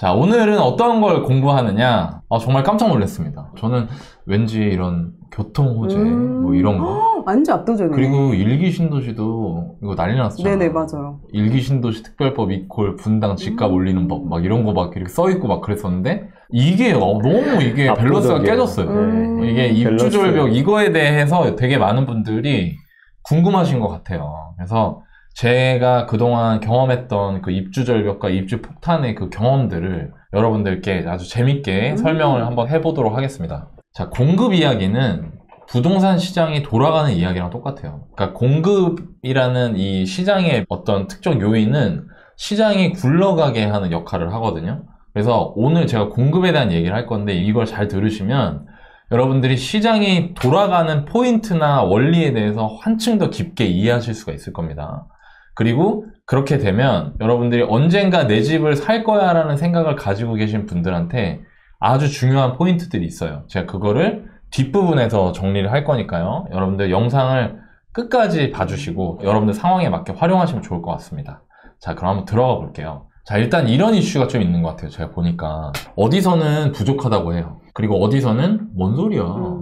자, 오늘은 어떤 걸 공부하느냐? 정말 깜짝 놀랐습니다. 저는 왠지 이런 교통호재, 뭐 이런 거. 완전 압도적이네. 그리고 일기신도시도 이거 난리 났잖아요. 네네, 맞아요. 일기신도시 특별법 이퀄 분당 집값 올리는 법, 막 이런 거 막 이렇게 써있고 막 그랬었는데, 이게 너무 이게 밸런스가 깨졌어요. 이게 입주절벽, 이거에 대해서 되게 많은 분들이 궁금하신 것 같아요. 그래서 제가 그동안 경험했던 그 입주절벽과 입주폭탄의 그 경험들을 여러분들께 아주 재밌게 설명을 한번 해보도록 하겠습니다. 자, 공급 이야기는 부동산 시장이 돌아가는 이야기랑 똑같아요. 그러니까 공급이라는 이 시장의 어떤 특정 요인은 시장이 굴러가게 하는 역할을 하거든요. 그래서 오늘 제가 공급에 대한 얘기를 할 건데 이걸 잘 들으시면 여러분들이 시장이 돌아가는 포인트나 원리에 대해서 한층 더 깊게 이해하실 수가 있을 겁니다. 그리고 그렇게 되면 여러분들이 언젠가 내 집을 살 거야 라는 생각을 가지고 계신 분들한테 아주 중요한 포인트들이 있어요. 제가 그거를 뒷부분에서 정리를 할 거니까요. 여러분들 영상을 끝까지 봐주시고 여러분들 상황에 맞게 활용하시면 좋을 것 같습니다. 자, 그럼 한번 들어가 볼게요. 자, 일단 이런 이슈가 좀 있는 것 같아요. 제가 보니까 어디서는 부족하다고 해요. 그리고 어디서는 뭔 소리야,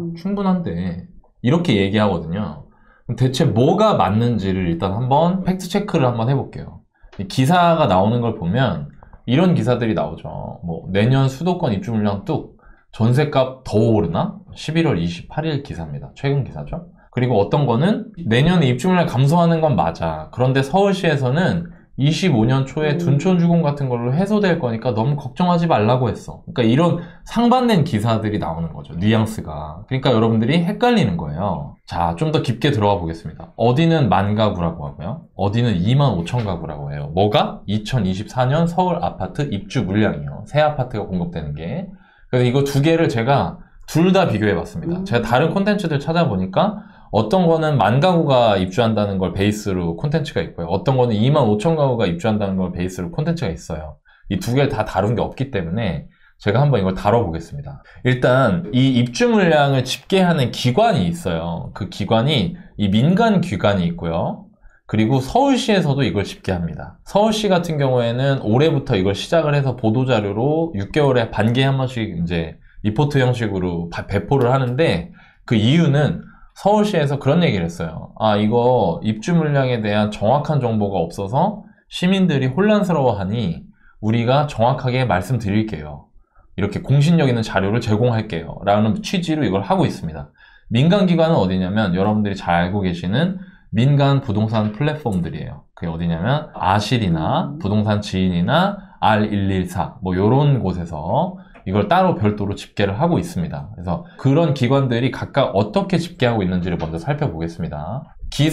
충분한데 이렇게 얘기하거든요. 대체 뭐가 맞는지를 일단 한번 팩트 체크를 한번 해볼게요. 기사가 나오는 걸 보면 이런 기사들이 나오죠. 뭐 내년 수도권 입주 물량 뚝, 전세값 더 오르나? 11월 28일 기사입니다. 최근 기사죠. 그리고 어떤 거는 내년에 입주 물량 감소하는 건 맞아. 그런데 서울시에서는 25년 초에 둔촌주공 같은 걸로 해소될 거니까 너무 걱정하지 말라고 했어. 그러니까 이런 상반된 기사들이 나오는 거죠. 뉘앙스가. 그러니까 여러분들이 헷갈리는 거예요. 자, 좀 더 깊게 들어가 보겠습니다. 어디는 10,000가구라고 하고요. 어디는 25,000가구라고 해요. 뭐가? 2024년 서울 아파트 입주 물량이요. 새 아파트가 공급되는 게. 그래서 이거 두 개를 제가 둘 다 비교해 봤습니다. 제가 다른 콘텐츠들 찾아보니까 어떤 거는 10,000가구가 입주한다는 걸 베이스로 콘텐츠가 있고요. 어떤 거는 25,000가구가 입주한다는 걸 베이스로 콘텐츠가 있어요. 이 두 개를 다 다룬 게 없기 때문에 제가 한번 이걸 다뤄보겠습니다. 일단 이 입주 물량을 집계하는 기관이 있어요. 그 기관이 이 민간 기관이 있고요. 그리고 서울시에서도 이걸 집계합니다. 서울시 같은 경우에는 올해부터 이걸 시작을 해서 보도자료로 6개월에 반기에 한 번씩 이제 리포트 형식으로 배포를 하는데 그 이유는 서울시에서 그런 얘기를 했어요. 이거 입주 물량에 대한 정확한 정보가 없어서 시민들이 혼란스러워하니 우리가 정확하게 말씀드릴게요. 이렇게 공신력 있는 자료를 제공할게요. 라는 취지로 이걸 하고 있습니다. 민간기관은 어디냐면 여러분들이 잘 알고 계시는 민간 부동산 플랫폼들이에요. 그게 어디냐면 아실이나 부동산 지인이나 R114 뭐 이런 곳에서 이걸 따로 별도로 집계를 하고 있습니다. 그래서 그런 기관들이 각각 어떻게 집계하고 있는지를 먼저 살펴보겠습니다.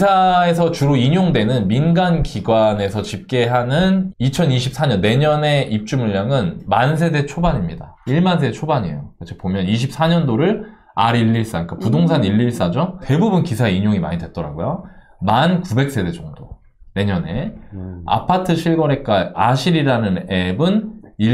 기사에서 주로 인용되는 민간 기관에서 집계하는 2024년 내년의 입주 물량은 10,000세대 초반입니다. 1만 세대 초반이에요. 그래서 보면 24년도를 R114, 그러니까 부동산 114죠. 대부분 기사에 인용이 많이 됐더라고요. 19,000세대 정도 내년에. 아파트 실거래가 아실이라는 앱은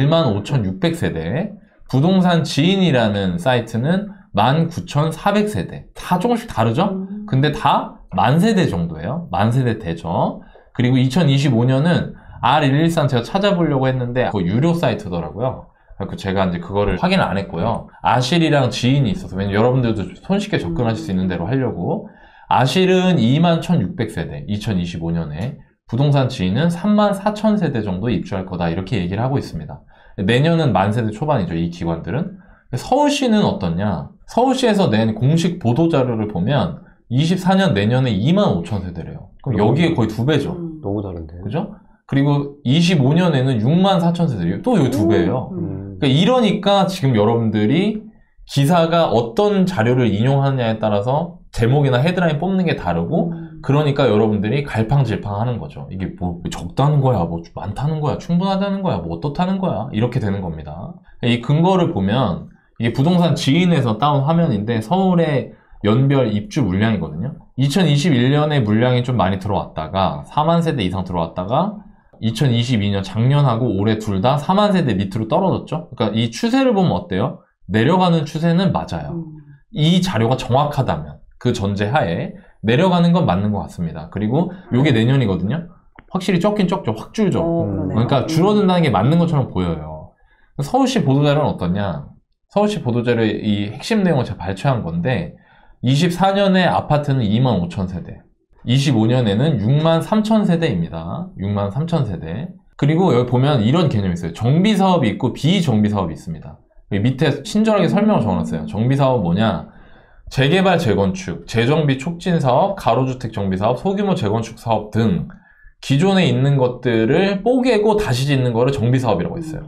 15,600세대, 부동산 지인이라는 사이트는 19,400세대. 다 조금씩 다르죠? 근데 다 10,000세대 정도예요. 10,000세대 대죠. 그리고 2025년은 R114는 제가 찾아보려고 했는데 그거 유료 사이트더라고요. 그래서 제가 이제 그거를 확인을 안 했고요. 아실이랑 지인이 있어서, 왜냐면 여러분들도 손쉽게 접근하실 수 있는 대로 하려고. 아실은 21,600세대 2025년에, 부동산 지인은 34,000세대 정도 입주할 거다, 이렇게 얘기를 하고 있습니다. 내년은 10,000세대 초반이죠, 이 기관들은. 서울시는 어떻냐? 서울시에서 낸 공식 보도자료를 보면 24년 내년에 25,000세대래요. 그럼 여기에 거의 2배죠. 너무 다른데. 그죠? 그리고 25년에는 64,000세대래요. 또 여기 2배예요. 그러니까 이러니까 지금 여러분들이 기사가 어떤 자료를 인용하느냐에 따라서 제목이나 헤드라인 뽑는 게 다르고, 그러니까 여러분들이 갈팡질팡 하는 거죠. 이게 뭐 적다는 거야, 뭐 많다는 거야, 충분하다는 거야, 뭐 어떻다는 거야, 이렇게 되는 겁니다. 이 근거를 보면 이게 부동산 지인에서 따온 화면인데 서울의 연별 입주 물량이거든요. 2021년에 물량이 좀 많이 들어왔다가 40,000세대 이상 들어왔다가 2022년 작년하고 올해 둘 다 40,000세대 밑으로 떨어졌죠. 그러니까 이 추세를 보면 어때요? 내려가는 추세는 맞아요. 이 자료가 정확하다면, 그 전제하에 내려가는 건 맞는 것 같습니다. 그리고 이게 내년이거든요. 확실히 적긴 적죠. 확 줄죠. 그러니까 줄어든다는 게 맞는 것처럼 보여요. 서울시 보도자료는 어떠냐? 서울시 보도자료의 이 핵심 내용을 제가 발췌한 건데 24년에 아파트는 25,000세대, 25년에는 63,000세대입니다. 63,000세대. 그리고 여기 보면 이런 개념이 있어요. 정비사업이 있고 비정비사업이 있습니다. 밑에 친절하게 설명을 적어놨어요. 정비사업 뭐냐? 재개발, 재건축, 재정비 촉진사업, 가로주택 정비사업, 소규모 재건축 사업 등 기존에 있는 것들을 뽀개고 다시 짓는 거를 정비사업이라고 했어요.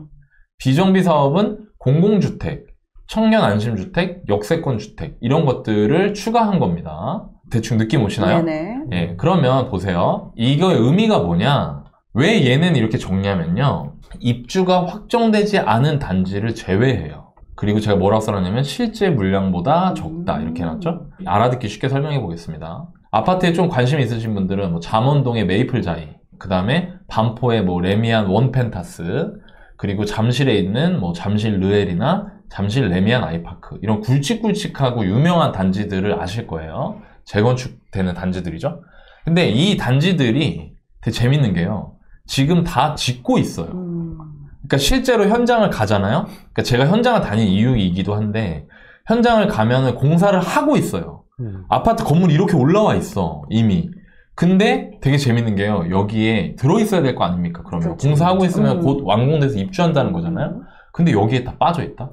비정비사업은 공공주택, 청년 안심주택, 역세권 주택 이런 것들을 추가한 겁니다. 대충 느낌 오시나요? 네네. 예, 그러면 보세요. 이거의 의미가 뭐냐? 왜 얘는 이렇게 정리하면요. 입주가 확정되지 않은 단지를 제외해요. 그리고 제가 뭐라고 써놨냐면 실제 물량보다 적다 이렇게 해놨죠. 알아듣기 쉽게 설명해 보겠습니다. 아파트에 좀 관심 있으신 분들은 뭐 잠원동의 메이플자이, 그 다음에 반포의 뭐 레미안 원펜타스, 그리고 잠실에 있는 뭐 잠실 르엘이나 잠실 레미안 아이파크 이런 굵직굵직하고 유명한 단지들을 아실 거예요. 재건축되는 단지들이죠. 근데 이 단지들이 되게 재밌는 게요. 지금 다 짓고 있어요. 그러니까 실제로 현장을 가잖아요. 그러니까 제가 현장을 다닌 이유이기도 한데 현장을 가면은 공사를 하고 있어요. 아파트 건물이 이렇게 올라와 있어 이미. 근데 되게 재밌는 게요. 여기에 들어있어야 될 거 아닙니까? 그러면 그렇죠. 공사하고 있으면 곧 완공돼서 입주한다는 거잖아요. 근데 여기에 다 빠져있다?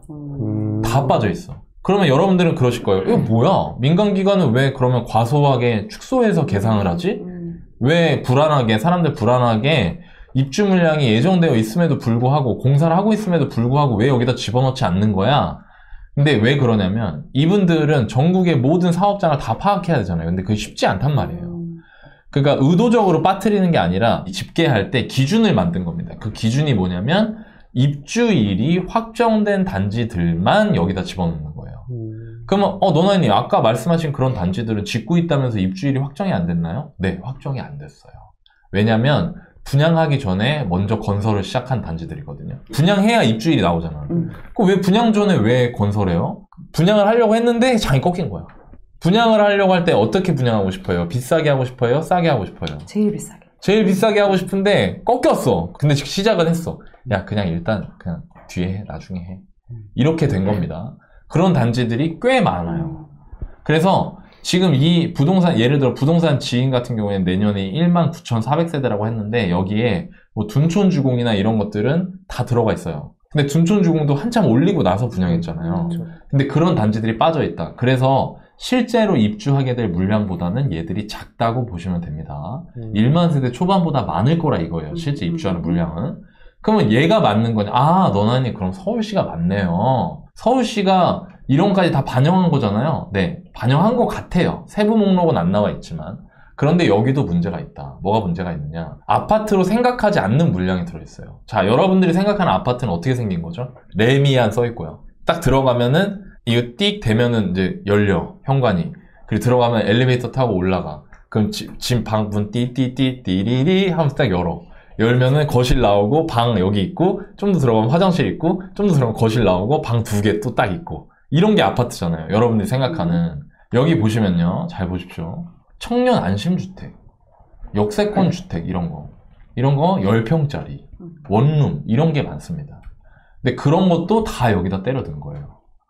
다 빠져있어. 그러면 여러분들은 그러실 거예요. 이거 뭐야? 민간기관은 왜 그러면 과소하게 축소해서 계상을 하지? 왜 불안하게, 사람들 불안하게 입주 물량이 예정되어 있음에도 불구하고 공사를 하고 있음에도 불구하고 왜 여기다 집어넣지 않는 거야? 근데 왜 그러냐면 이분들은 전국의 모든 사업장을 다 파악해야 되잖아요. 근데 그게 쉽지 않단 말이에요. 그러니까 의도적으로 빠뜨리는 게 아니라 집계할 때 기준을 만든 겁니다. 그 기준이 뭐냐면 입주일이 확정된 단지들만 여기다 집어넣는 거예요. 그러면 노나님 아까 말씀하신 그런 단지들은 짓고 있다면서 입주일이 확정이 안 됐나요? 네, 확정이 안 됐어요. 왜냐면 분양하기 전에 먼저 건설을 시작한 단지들이거든요. 분양해야 입주일이 나오잖아. 그럼 왜 분양 전에 왜 건설해요? 분양을 하려고 했는데 장이 꺾인 거야. 분양을 하려고 할 때 어떻게 분양하고 싶어요? 비싸게 하고 싶어요? 싸게 하고 싶어요? 제일 비싸게. 제일 비싸게 하고 싶은데 꺾였어. 근데 시작은 했어. 야, 그냥 일단 그냥 뒤에 해, 나중에 해. 이렇게 된 겁니다. 그런 단지들이 꽤 많아요. 그래서 지금 이 부동산, 예를 들어 부동산 지인 같은 경우에는 내년에 19,400세대라고 했는데 여기에 뭐 둔촌주공이나 이런 것들은 다 들어가 있어요. 근데 둔촌주공도 한참 올리고 나서 분양했잖아요. 근데 그런 단지들이 빠져있다. 그래서 실제로 입주하게 될 물량보다는 얘들이 작다고 보시면 됩니다. 1만 세대 초반보다 많을 거라 이거예요. 실제 입주하는 물량은. 그러면 얘가 맞는 거냐? 아, 너나니 그럼 서울시가 맞네요. 서울시가 이런 것까지 다 반영한 거잖아요. 네, 반영한 것 같아요. 세부 목록은 안 나와 있지만. 그런데 여기도 문제가 있다. 뭐가 문제가 있느냐? 아파트로 생각하지 않는 물량이 들어있어요. 자, 여러분들이 생각하는 아파트는 어떻게 생긴 거죠? 레미안 써있고요. 딱 들어가면은 이거 띡 되면은 이제 열려, 현관이. 그리고 들어가면 엘리베이터 타고 올라가. 그럼 집 방 문 띠띠띠띠리리 하면서 딱 열어. 열면은 거실 나오고 방 여기 있고 좀 더 들어가면 화장실 있고 좀 더 들어가면 거실 나오고 방 2개 또 딱 있고. 이런 게 아파트잖아요. 여러분들이 생각하는. 여기 보시면요. 잘 보십시오. 청년 안심주택, 역세권 주택 이런 거 10평짜리, 원룸 이런 게 많습니다. 근데 그런 것도 다 여기다 때려든 거예요.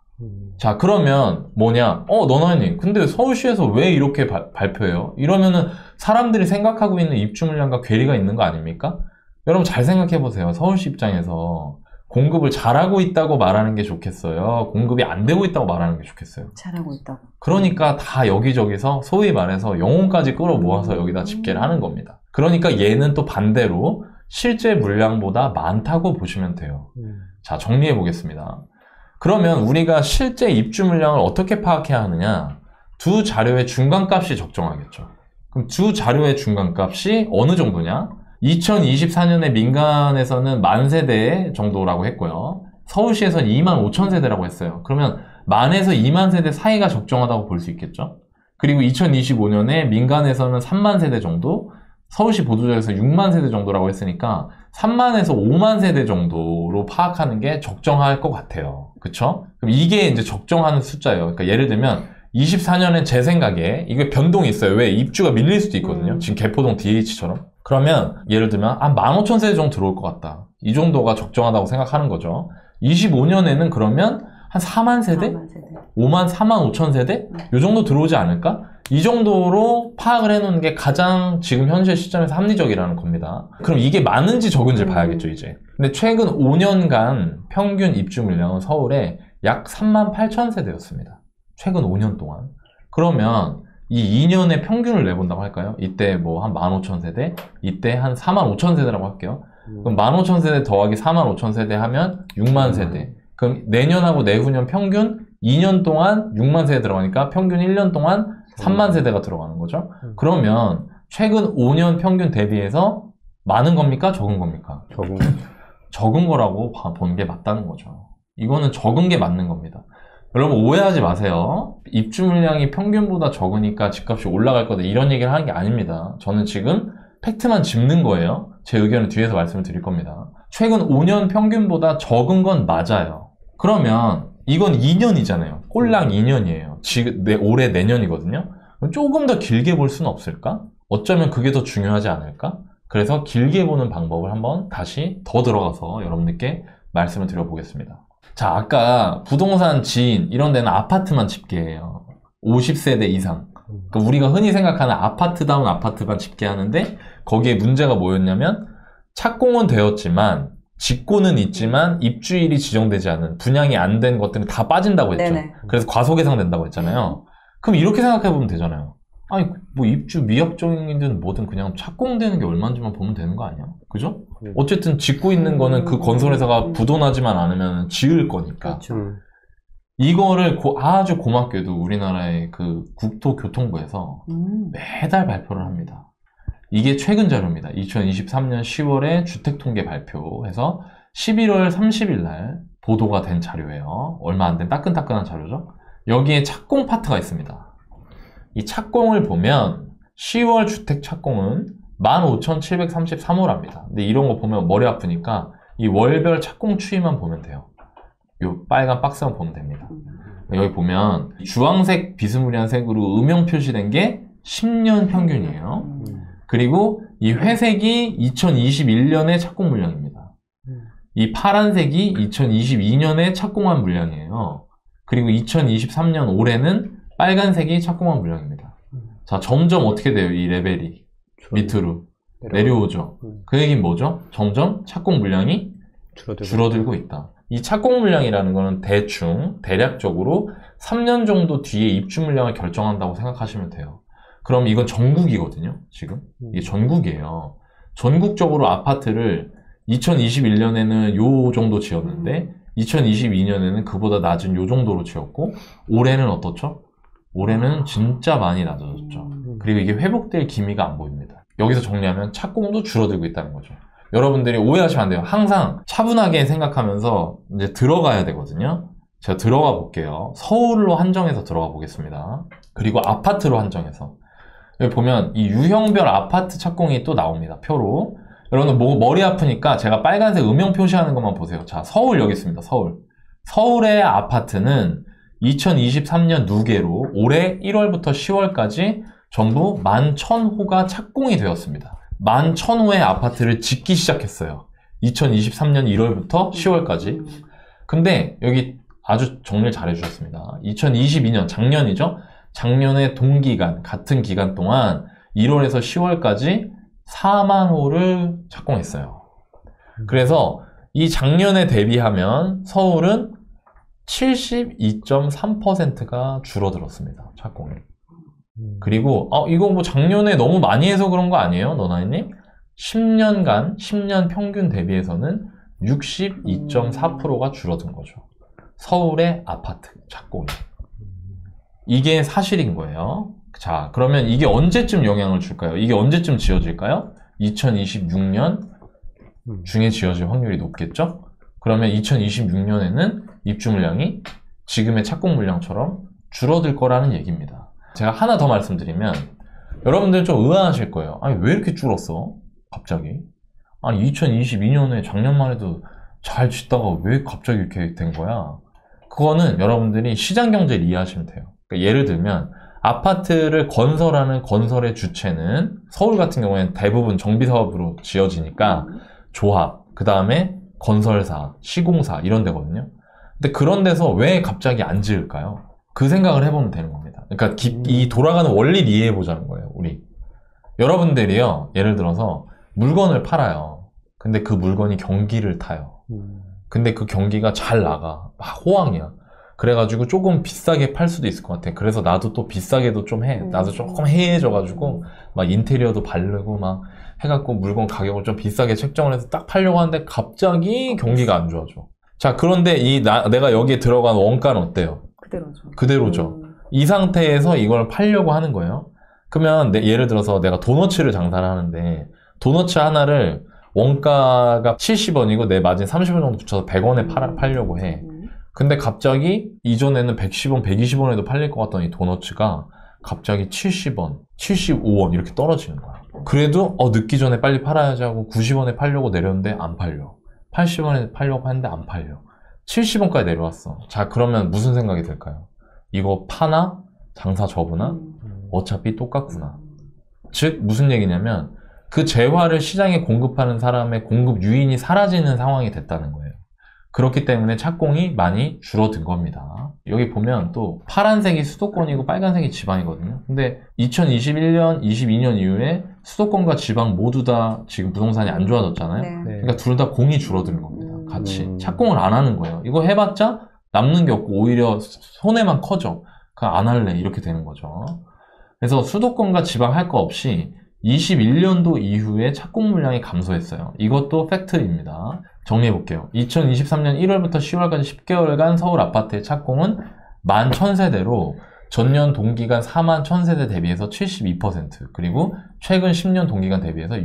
자, 그러면 뭐냐? 너나님, 근데 서울시에서 왜 이렇게 발표해요? 이러면은 사람들이 생각하고 있는 입주 물량과 괴리가 있는 거 아닙니까? 여러분 잘 생각해 보세요. 서울시 입장에서 공급을 잘하고 있다고 말하는 게 좋겠어요? 공급이 안 되고 있다고 말하는 게 좋겠어요? 잘하고 있다고. 그러니까 다 여기저기서 소위 말해서 영혼까지 끌어모아서 여기다 집계를 하는 겁니다. 그러니까 얘는 또 반대로 실제 물량보다 많다고 보시면 돼요. 자, 정리해 보겠습니다. 그러면 우리가 실제 입주 물량을 어떻게 파악해야 하느냐? 두 자료의 중간값이 적정하겠죠. 그럼 두 자료의 중간값이 어느 정도냐? 2024년에 민간에서는 10,000세대 정도라고 했고요. 서울시에서는 25,000세대라고 했어요. 그러면 10,000에서 20,000세대 사이가 적정하다고 볼 수 있겠죠. 그리고 2025년에 민간에서는 30,000세대 정도, 서울시 보도자료에서 60,000세대 정도라고 했으니까 30,000에서 50,000세대 정도로 파악하는 게 적정할 것 같아요. 그쵸? 그럼 이게 이제 적정하는 숫자예요. 그러니까 예를 들면 24년엔 제 생각에 이게 변동이 있어요. 왜? 입주가 밀릴 수도 있거든요. 지금 개포동 DH처럼. 그러면 예를 들면 한 15,000세대 정도 들어올 것 같다. 이 정도가 적정하다고 생각하는 거죠. 25년에는 그러면 한 4만 세대? 4만 5천 세대? 이 정도 들어오지 않을까? 이 정도로 파악을 해놓는 게 가장 지금 현재 시점에서 합리적이라는 겁니다. 그럼 이게 많은지 적은지 봐야겠죠, 이제. 근데 최근 5년간 평균 입주 물량은 서울에 약 3만 8천 세대였습니다. 최근 5년 동안. 그러면 이 2년의 평균을 내본다고 할까요? 이때 뭐 한 15,000세대, 이때 한 45,000세대라고 할게요. 그럼 15,000세대 더하기 45,000세대 하면 6만 세대. 그럼 내년하고 내후년 평균 2년 동안 6만 세대 들어가니까 평균 1년 동안 3만 세대가 들어가는 거죠. 그러면 최근 5년 평균 대비해서 많은 겁니까? 적은 겁니까? 적은 적은 거라고 보는 게 맞다는 거죠. 이거는 적은 게 맞는 겁니다. 여러분 오해하지 마세요. 입주 물량이 평균보다 적으니까 집값이 올라갈 거다 이런 얘기를 하는 게 아닙니다. 저는 지금 팩트만 짚는 거예요. 제 의견을 뒤에서 말씀을 드릴 겁니다. 최근 5년 평균보다 적은 건 맞아요. 그러면 이건 2년이잖아요. 꼴랑 2년이에요. 지금 올해 내년이거든요. 그럼 조금 더 길게 볼 수는 없을까? 어쩌면 그게 더 중요하지 않을까? 그래서 길게 보는 방법을 한번 다시 더 들어가서 여러분들께 말씀을 드려보겠습니다. 자, 아까 부동산 지인 이런 데는 아파트만 집계해요. 50세대 이상. 그러니까 우리가 흔히 생각하는 아파트다운 아파트만 집계하는데 거기에 문제가 뭐였냐면 착공은 되었지만 직고는 있지만 입주일이 지정되지 않은 분양이 안 된 것들은 다 빠진다고 했죠. 네네. 그래서 과소계상된다고 했잖아요. 그럼 이렇게 생각해보면 되잖아요. 아니 뭐 입주 미확정이든 뭐든 그냥 착공되는 게 얼마인지만 보면 되는 거 아니야? 그죠? 어쨌든 짓고 있는 거는 그 건설회사가 부도나지만 않으면 지을 거니까. 그렇죠. 이거를 아주 고맙게도 우리나라의 그 국토교통부에서 매달 발표를 합니다. 이게 최근 자료입니다. 2023년 10월에 주택통계 발표해서 11월 30일 날 보도가 된 자료예요. 얼마 안 된 따끈따끈한 자료죠. 여기에 착공 파트가 있습니다. 이 착공을 보면 10월 주택 착공은 15,733호랍니다. 근데 이런 거 보면 머리 아프니까 이 월별 착공 추이만 보면 돼요. 요 빨간 박스만 보면 됩니다. 여기 보면 주황색 비스무리한 색으로 음영 표시된 게 10년 평균이에요. 그리고 이 회색이 2021년의 착공 물량입니다. 이 파란색이 2022년에 착공한 물량이에요. 그리고 2023년 올해는 빨간색이 착공한 물량입니다. 자, 점점 어떻게 돼요? 이 레벨이 밑으로 내려오죠. 그 얘기는 뭐죠? 점점 착공 물량이 줄어들고 있다. 이 착공 물량이라는 거는 대략적으로 3년 정도 뒤에 입주 물량을 결정한다고 생각하시면 돼요. 그럼 이건 전국이거든요, 지금. 이게 전국이에요. 전국적으로 아파트를 2021년에는 요 정도 지었는데, 2022년에는 그보다 낮은 요 정도로 지었고, 올해는 어떻죠? 올해는 진짜 많이 낮아졌죠. 그리고 이게 회복될 기미가 안 보입니다. 여기서 정리하면 착공도 줄어들고 있다는 거죠. 여러분들이 오해하시면 안 돼요. 항상 차분하게 생각하면서 이제 들어가야 되거든요. 제가 들어가 볼게요. 서울로 한정해서 들어가 보겠습니다. 그리고 아파트로 한정해서. 여기 보면 이 유형별 아파트 착공이 또 나옵니다. 표로. 여러분들 머리 아프니까 제가 빨간색 음영 표시하는 것만 보세요. 자, 서울 여기 있습니다. 서울. 서울의 아파트는 2023년 누계로 올해 1월부터 10월까지 전부 11,000호가 착공이 되었습니다. 11,000호의 아파트를 짓기 시작했어요. 2023년 1월부터 10월까지. 근데 여기 아주 정리를 잘 해주셨습니다. 2022년, 작년이죠? 작년에 동기간, 같은 기간 동안 1월에서 10월까지 4만 호를 착공했어요. 그래서 이 작년에 대비하면 서울은 72.3%가 줄어들었습니다. 착공이. 그리고 이거 뭐 작년에 너무 많이 해서 그런 거 아니에요? 너나이님? 10년간 10년 평균 대비해서는 62.4%가 줄어든 거죠. 서울의 아파트 착공이. 이게 사실인 거예요. 자, 그러면 이게 언제쯤 영향을 줄까요? 이게 언제쯤 지어질까요? 2026년 중에 지어질 확률이 높겠죠? 그러면 2026년에는 입주 물량이 지금의 착공 물량처럼 줄어들 거라는 얘기입니다. 제가 하나 더 말씀드리면 여러분들 좀 의아하실 거예요. 아니 왜 이렇게 줄었어? 갑자기? 아니 2022년에 작년만 해도 잘 짓다가 왜 갑자기 이렇게 된 거야? 그거는 여러분들이 시장 경제를 이해하시면 돼요. 그러니까 예를 들면 아파트를 건설하는 건설의 주체는 서울 같은 경우에는 대부분 정비사업으로 지어지니까 조합, 그 다음에 건설사, 시공사 이런 데거든요. 근데 그런 데서 왜 갑자기 안 지을까요? 그 생각을 해보면 되는 겁니다. 그러니까 이 돌아가는 원리를 이해해보자는 거예요, 우리. 여러분들이요, 예를 들어서 물건을 팔아요. 근데 그 물건이 경기를 타요. 근데 그 경기가 잘 나가. 막 호황이야. 그래가지고 조금 비싸게 팔 수도 있을 것 같아. 그래서 나도 또 비싸게도 좀 해. 나도 조금 해해져가지고 막 인테리어도 바르고 막 해갖고 물건 가격을 좀 비싸게 책정을 해서 딱 팔려고 하는데 갑자기 경기가 안 좋아져. 자, 그런데 내가 여기에 들어간 원가는 어때요? 그대로죠. 이 상태에서 이걸 팔려고 하는 거예요. 그러면 예를 들어서 내가 도너츠를 장사를 하는데 도너츠 하나를 원가가 70원이고 내 마진 30원 정도 붙여서 100원에 팔려고 해. 근데 갑자기 이전에는 110원, 120원에도 팔릴 것 같던 이 도너츠가 갑자기 70원, 75원 이렇게 떨어지는 거야. 그래도 늦기 전에 빨리 팔아야지 하고 90원에 팔려고 내렸는데 안 팔려. 80원에 팔려고 하는데 안 팔려. 70원까지 내려왔어. 자, 그러면 무슨 생각이 들까요? 이거 파나? 장사 접으나? 어차피 똑같구나. 즉 무슨 얘기냐면 그 재화를 시장에 공급하는 사람의 공급 유인이 사라지는 상황이 됐다는 거예요. 그렇기 때문에 착공이 많이 줄어든 겁니다. 여기 보면 또 파란색이 수도권이고 빨간색이 지방이거든요. 근데 2021년, 22년 이후에 수도권과 지방 모두 다 지금 부동산이 안 좋아졌잖아요. 네. 그러니까 둘 다 공이 줄어드는 겁니다. 같이. 착공을 안 하는 거예요. 이거 해봤자 남는 게 없고 오히려 손해만 커져. 그냥 안 할래. 이렇게 되는 거죠. 그래서 수도권과 지방 할 거 없이 21년도 이후에 착공 물량이 감소했어요. 이것도 팩트입니다. 정리해볼게요. 2023년 1월부터 10월까지 10개월간 서울 아파트의 착공은 11,000세대로 전년 동기간 41,000세대 대비해서 72%, 그리고 최근 10년 동기간 대비해서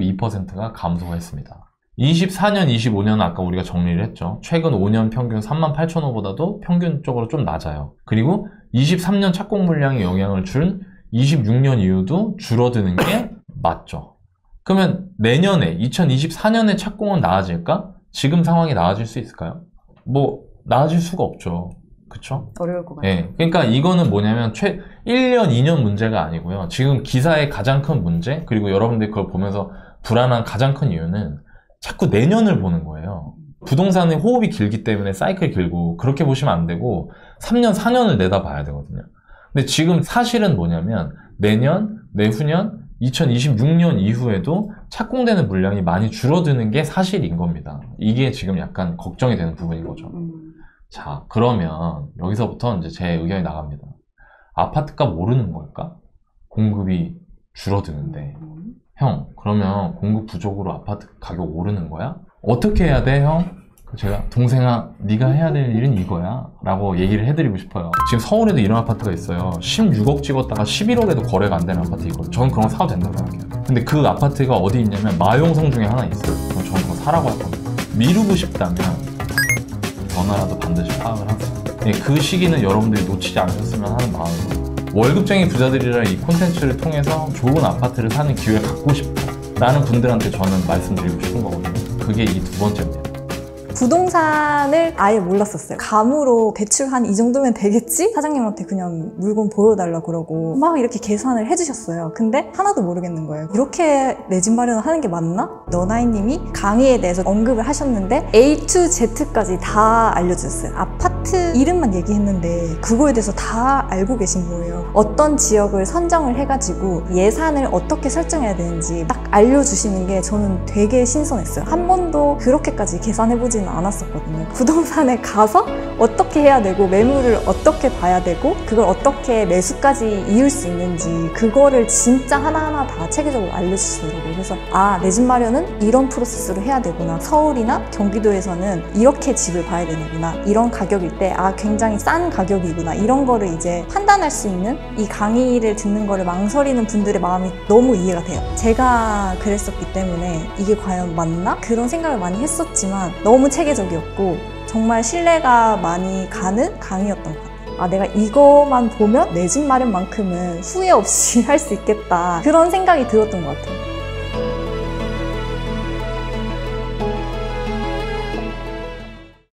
62%가 감소했습니다. 24년, 25년은 아까 우리가 정리를 했죠. 최근 5년 평균 38,000호보다도 평균적으로 좀 낮아요. 그리고 23년 착공 물량에 영향을 준 26년 이후도 줄어드는 게 맞죠. 그러면 내년에 2024년에 착공은 나아질까? 지금 상황이 나아질 수 있을까요? 뭐 나아질 수가 없죠. 그쵸? 어려울 것 같아요. 네, 그러니까 이거는 뭐냐면 1년, 2년 문제가 아니고요. 지금 기사의 가장 큰 문제, 그리고 여러분들이 그걸 보면서 불안한 가장 큰 이유는 자꾸 내년을 보는 거예요. 부동산의 호흡이 길기 때문에 사이클이 길고 그렇게 보시면 안 되고 3년, 4년을 내다봐야 되거든요. 근데 지금 사실은 뭐냐면 내년, 내후년, 2026년 이후에도 착공되는 물량이 많이 줄어드는 게 사실인 겁니다. 이게 지금 약간 걱정이 되는 부분인 거죠. 자, 그러면 여기서부터 이제 제 의견이 나갑니다. 아파트값 오르는 걸까? 공급이 줄어드는데. 형, 그러면 공급 부족으로 아파트 가격 오르는 거야? 어떻게 해야 돼, 형? 제가 동생아, 네가 해야 될 일은 이거야 라고 얘기를 해드리고 싶어요. 지금 서울에도 이런 아파트가 있어요. 16억 찍었다가 11억에도 거래가 안 되는 아파트 있거든요. 저는 그런 거 사도 된다고 생각해요. 근데 그 아파트가 어디 있냐면 마용성 중에 하나 있어요. 그럼 저는 그거 사라고 할 겁니다. 미루고 싶다면 전화라도 반드시 파악을 하세요. 그 시기는 여러분들이 놓치지 않으셨으면 하는 마음으로 월급쟁이 부자들이라 이 콘텐츠를 통해서 좋은 아파트를 사는 기회를 갖고 싶다라는 분들한테 저는 말씀드리고 싶은 거거든요. 그게 이 두 번째입니다. 부동산을 아예 몰랐었어요. 감으로 대출 한 이 정도면 되겠지? 사장님한테 그냥 물건 보여달라고 그러고 막 이렇게 계산을 해주셨어요. 근데 하나도 모르겠는 거예요. 이렇게 내 집 마련을 하는 게 맞나? 너나이님이 강의에 대해서 언급을 하셨는데 A to Z까지 다 알려주셨어요. 아파트 이름만 얘기했는데 그거에 대해서 다 알고 계신 거예요. 어떤 지역을 선정을 해가지고 예산을 어떻게 설정해야 되는지 딱 알려주시는 게 저는 되게 신선했어요. 한 번도 그렇게까지 계산해보지는 않았었거든요. 부동산에 가서 어떻게 해야 되고 매물을 어떻게 봐야 되고 그걸 어떻게 매수까지 이을 수 있는지 그거를 진짜 하나하나 다 체계적으로 알려주시더라고요. 그래서 내 집 마련은 이런 프로세스로 해야 되구나. 서울이나 경기도에서는 이렇게 집을 봐야 되는구나. 이런 가격일 때 굉장히 싼 가격이구나. 이런 거를 이제 판단할 수 있는 이 강의를 듣는 거를 망설이는 분들의 마음이 너무 이해가 돼요. 제가 그랬었기 때문에 이게 과연 맞나? 그런 생각을 많이 했었지만 너무 체계적이었고 정말 신뢰가 많이 가는 강의였던 것 같아요. 내가 이거만 보면 내 집 마련만큼은 후회 없이 할 수 있겠다. 그런 생각이 들었던 것 같아요.